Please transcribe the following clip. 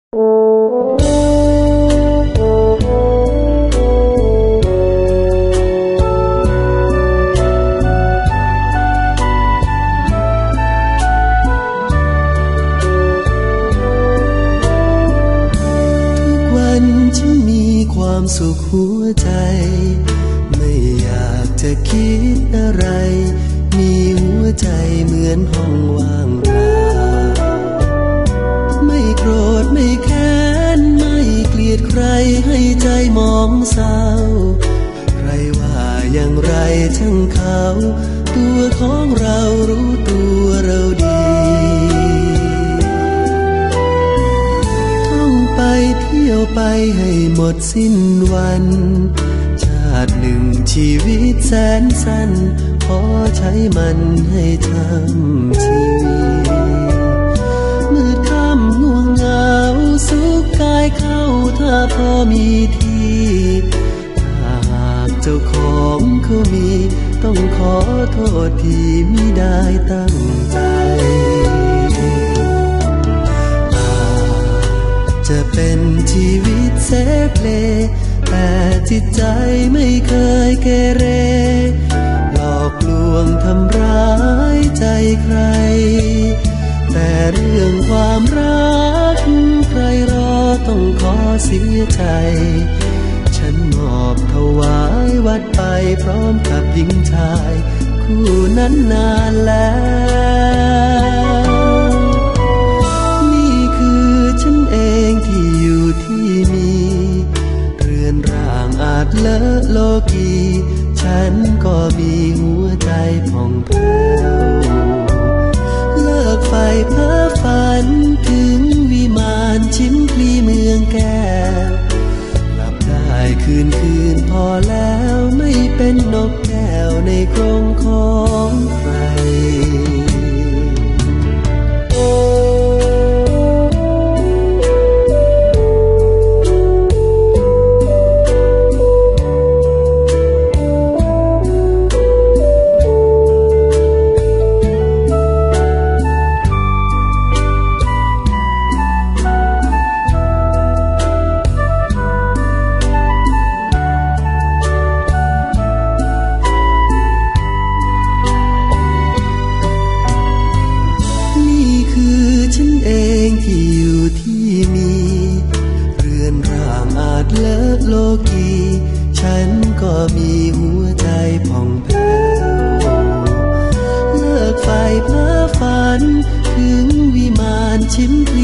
ความสุขหัวใจไม่อยากจะคิดอะไรมีหัวใจเหมือนห้องว่างเปล่าไม่โกรธไม่แค้นไม่เกลียดใครให้ใจมองเศร้าใครว่าอย่างไรช่างเขาตัวของเรารู้ตัวเราดีไปเที่ยวไปให้หมดสิ้นวันชาติหนึ่งชีวิตแสนสั้นขอใช้มันให้ทำชีวิตมืดค่ำง่วงเหงาสุขกายเข้าถ้าพอมีที่ถ้าหากเจ้าของเขามีต้องขอโทษที่มิได้ตั้งใจจะเป็นชีวิตเสเพลแต่จิตใจไม่เคยเกเรหลอกลวงทำร้ายใจใครแต่เรื่องความรักใครรอต้องขอเสียใจฉันมอบถวายวัดไปพร้อมกับหญิงชายคู่นั้นนานแล้วฉันเองที่อยู่ที่มีเรือนร่างอาจเลอะโลกีฉันก็มีหัวใจผ่องแผ้วเลิกไฟเพ้อฝันถึงวิมานชิมพลีเมืองแก้วหลับได้คืนพอแล้วไม่เป็นนกแก้วในกรงของใครที่อยู่ที่มีเรือนร่างอาจเลอะโลกีฉันก็มีหัวใจผ่องแผ้วเลิกไฟเพ้อฝันถึงวิมานชิมพ